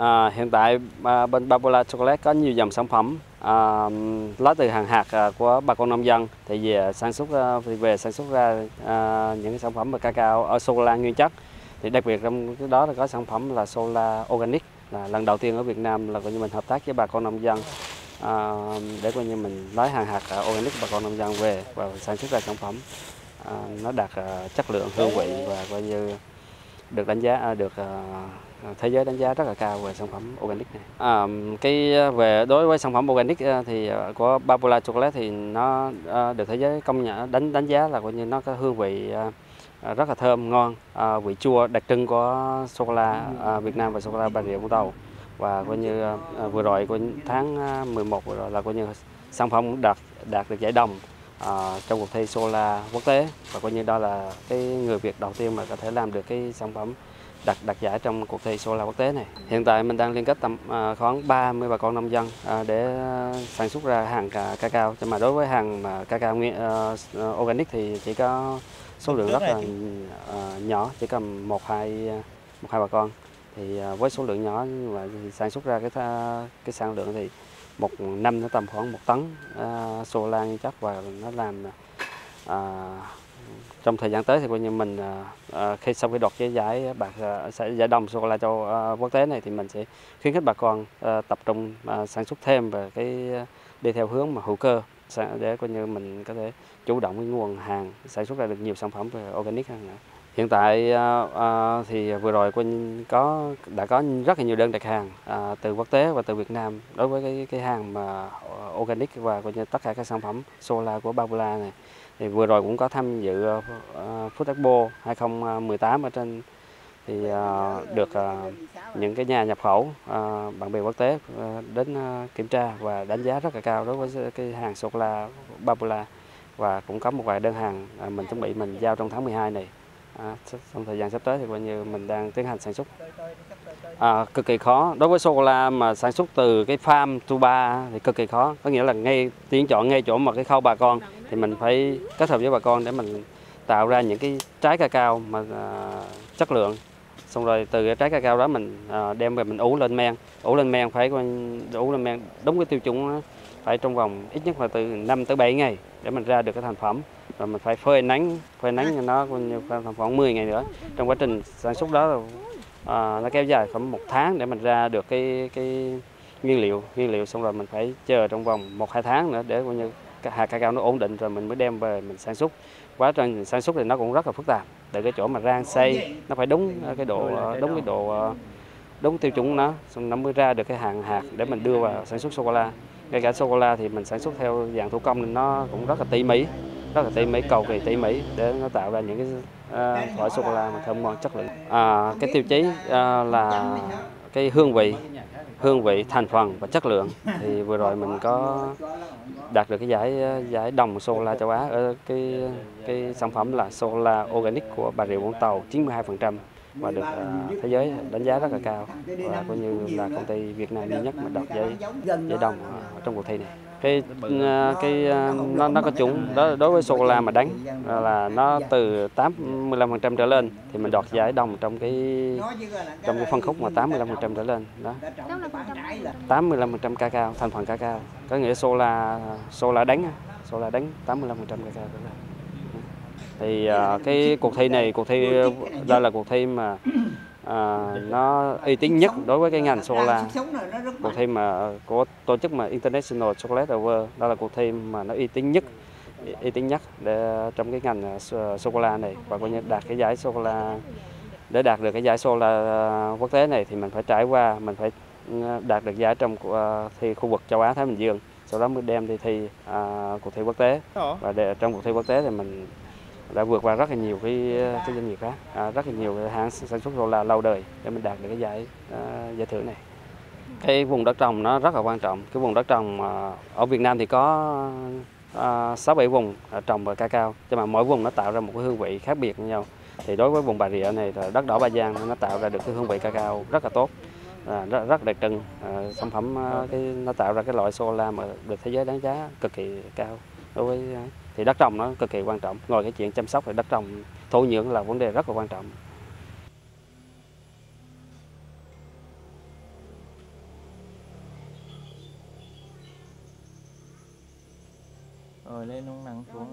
Hiện tại bên Babula Chocolate có nhiều dòng sản phẩm lấy từ hàng hạt của bà con nông dân thì về sản xuất ra những sản phẩm về cacao ở sô cô la nguyên chất. Thì đặc biệt trong cái đó là có sản phẩm là sô cô la organic, là lần đầu tiên ở Việt Nam là coi như mình hợp tác với bà con nông dân để coi như mình lấy hàng hạt organic của bà con nông dân về và sản xuất ra sản phẩm nó đạt chất lượng, hương vị và coi như được đánh giá thế giới đánh giá rất là cao về sản phẩm organic này. Đối với sản phẩm organic thì của Babula Chocolate thì nó được thế giới công nhận đánh giá là coi như nó có hương vị rất là thơm ngon, vị chua đặc trưng của sô cô la Việt Nam và sô cô la Bà Rịa Vũng Tàu. Và coi như vừa rồi tháng 11 vừa rồi là coi như sản phẩm đạt được giải đồng trong cuộc thi sô cô la quốc tế, và coi như đó là cái người Việt đầu tiên mà có thể làm được cái sản phẩm đạt giải trong cuộc thi sô cô la quốc tế này. Hiện tại mình đang liên kết khoảng 30 bà con nông dân để sản xuất ra hàng cacao. Nhưng mà đối với hàng cacao organic thì chỉ có số lượng rất là nhỏ, chỉ cần một hai bà con. Thì với số lượng nhỏ và sản xuất ra cái sản lượng thì một năm nó tầm khoảng 1 tấn sô cô la nguyên chất, và nó làm trong thời gian tới thì coi như mình sau khi đoạt cái giải đồng sô cô la cho quốc tế này thì mình sẽ khuyến khích bà con tập trung sản xuất thêm về đi theo hướng mà hữu cơ, để coi như mình có thể chủ động cái nguồn hàng, sản xuất ra được nhiều sản phẩm về organic hơn nữa. Hiện tại thì vừa rồi đã có rất là nhiều đơn đặt hàng từ quốc tế và từ Việt Nam đối với cái hàng mà organic và coi như tất cả các sản phẩm sô cô la của Babula này. Thì vừa rồi cũng có tham dự Food Expo 2018 ở trên, thì được những cái nhà nhập khẩu bạn bè quốc tế đến kiểm tra và đánh giá rất là cao đối với cái hàng sô cô la Babula, và cũng có một vài đơn hàng mình chuẩn bị mình giao trong tháng 12 này. Trong thời gian sắp tới thì coi như mình đang tiến hành sản xuất. Cực kỳ khó đối với sô cô la mà sản xuất từ cái farm to bar thì cực kỳ khó, có nghĩa là tuyển chọn ngay chỗ mà cái khâu bà con thì mình phải kết hợp với bà con để mình tạo ra những cái trái cacao mà chất lượng. Xong rồi từ cái trái cacao đó mình đem về mình ủ lên men phải ủ lên men đúng cái tiêu chuẩn đó, phải trong vòng ít nhất là từ 5 tới 7 ngày để mình ra được cái thành phẩm. Rồi mình phải phơi nắng cho nó khoảng 10 ngày nữa. Trong quá trình sản xuất đó nó kéo dài khoảng 1 tháng để mình ra được cái nguyên liệu, xong rồi mình phải chờ trong vòng 1-2 tháng nữa để coi như hạt cacao nó ổn định rồi mình mới đem về mình sản xuất. Quá trình sản xuất thì nó cũng rất là phức tạp, từ cái chỗ mà rang xay nó phải đúng tiêu chuẩn nó, xong nó mới ra được cái hàng hạt để mình đưa vào sản xuất sô cô la. Ngay cả sô cô la thì mình sản xuất theo dạng thủ công nên nó cũng rất là tỉ mỉ, cầu kỳ tỉ mỉ để nó tạo ra những cái loại sô cô la mà thơm ngon chất lượng. Cái tiêu chí là cái hương vị, thành phần và chất lượng. Thì vừa rồi mình có đạt được cái giải đồng sô cô la châu Á ở cái sản phẩm là sô cô la organic của Bà Rịa Vũng Tàu 92%, và được thế giới đánh giá rất là cao, và coi như là công ty Việt Nam duy nhất mà đạt giải đồng trong cuộc thi này. Nó có chuẩn đối với sô cô la mà đánh là nó từ 85% trở lên thì mình đoạt giải đồng trong cái phân khúc mà 85% trở lên đó. 85% cacao, thành phần cacao, có nghĩa sô la đánh 85% cacao trở lên. Thì cái cuộc thi đây là cuộc thi mà nó uy tín nhất đối với cái ngành sô cô la. Cuộc thi mà của tổ chức mà International Chocolate Award, đó là cuộc thi mà nó uy tín nhất để trong cái ngành sô cô la này, và coi như đạt cái giải sô cô la. Để đạt được cái giải sô cô la quốc tế này thì mình phải đạt được giải trong thi khu vực châu Á Thái Bình Dương, sau đó mới đem đi thi cuộc thi quốc tế. Và trong cuộc thi quốc tế thì mình đã vượt qua rất là nhiều cái doanh nghiệp khác, rất là nhiều cái hãng sản xuất sô cô la lâu đời để mình đạt được cái giải thưởng này. Cái vùng đất trồng nó rất là quan trọng. Cái vùng đất trồng ở Việt Nam thì có 6-7 vùng trồng về cacao, nhưng mà mỗi vùng nó tạo ra một cái hương vị khác biệt với nhau. Thì đối với vùng Bà Rịa này là đất đỏ Ba Giang, nó tạo ra được cái hương vị cacao rất là tốt, rất đặc trưng. Sản phẩm nó tạo ra cái loại sô cô la mà được thế giới đánh giá cực kỳ cao. Đối với thì đất trồng nó cực kỳ quan trọng. Ngoài cái chuyện chăm sóc thì đất trồng, thổ nhưỡng là vấn đề rất là quan trọng. Rồi lên không nắng xuống.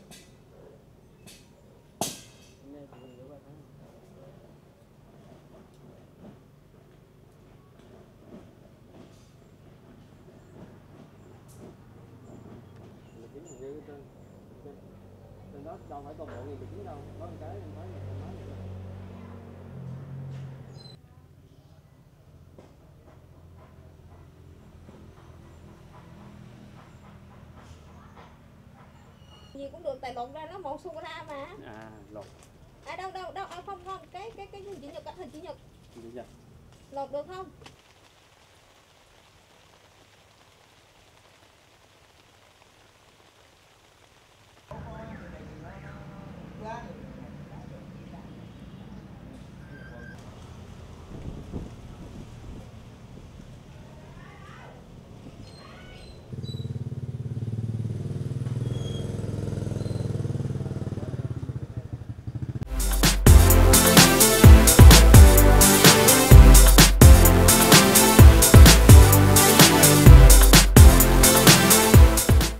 Trên đó đâu phải toàn bộ người chính đâu, có một cái em thấy là không nói được. Gì cũng được, tại lột ra nó màu sô cô la mà. Lột. Đâu không, cái hình chữ nhật, hình chữ nhật. Chữ nhật. Lột được không?